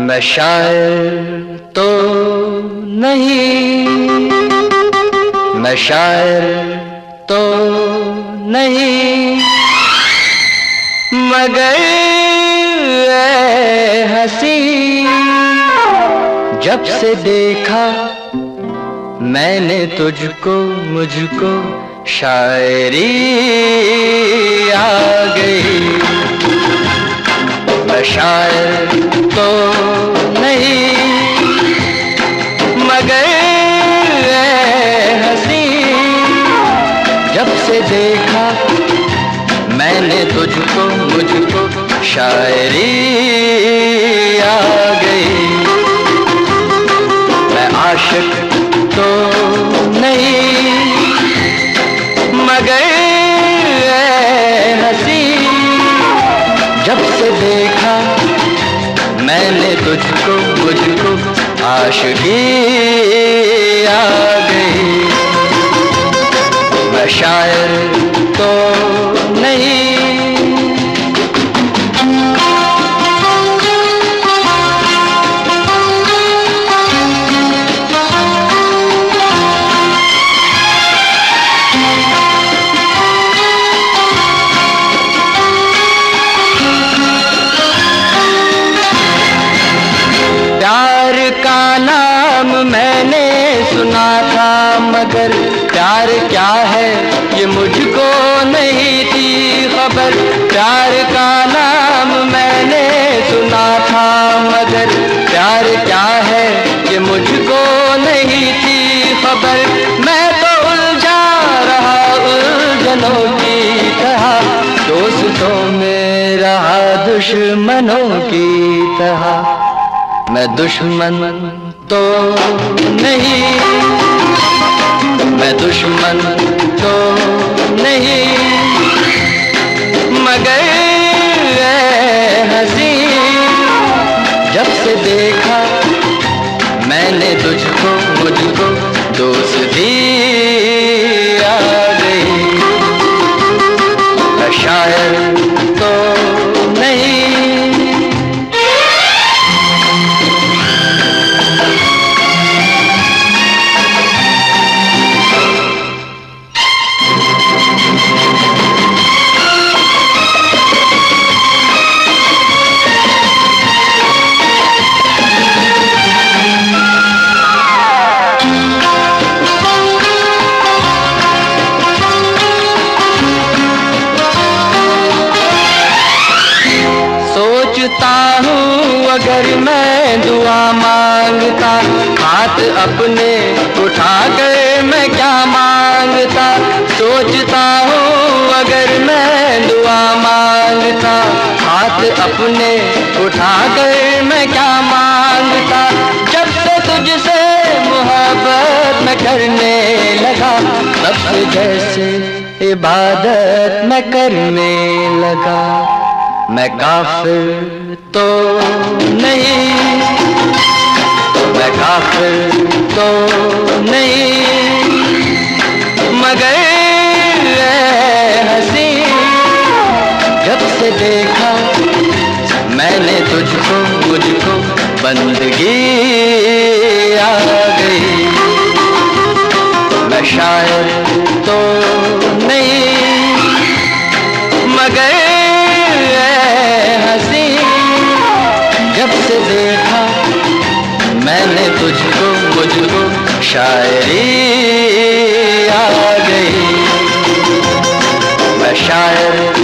मैं शायर तो नहीं, मैं शायर तो नहीं, मगर ऐ हंसी जब से देखा मैंने तुझको, मुझको शायरी आ गई। मैं शायर तो नहीं, मगर ऐ हंसी जब से देखा मैंने तुझको, मुझको शायरी आ गई। मैं आशिक तो नहीं, मगर ऐ हंसी जब से देखा मैंने तुझको, मुझको आशिकी आ गई। मैं शायर तो नहीं। प्यार का नाम मैंने सुना था, मगर प्यार क्या है ये मुझको नहीं थी खबर। प्यार का नाम मैंने सुना था, मगर प्यार क्या है ये मुझको नहीं थी खबर। मैं तो उलझा रहा उलझनों की तरह, दोस्तों में रहा दुश्मनों की तरह। मैं दुश्मन तो नहीं, मैं दुश्मन तो नहीं, मगर ऐ हंसी जब से देखा मैंने तुझको, मुझको दोस्ती आ गई। मैं शायर तो नहीं। अगर मैं दुआ मांगता, हाथ अपने उठा कर मैं क्या मांगता। सोचता हूँ अगर मैं दुआ मांगता, हाथ अपने उठा कर मैं क्या मांगता। जब से तुझसे मोहब्बत मैं करने लगा, तब से जैसे इबादत मैं करने लगा। मैं काफिर तो नहीं, मैं काफिर तो नहीं, मगर ऐ हंसी जब से देखा मैंने तुझको, मुझको बंदगी आ गई। मैं शायर तो नहीं, मगर हंसी जब से देखा मैंने तुझको, मुझको शायरी आ गई। मैं शायर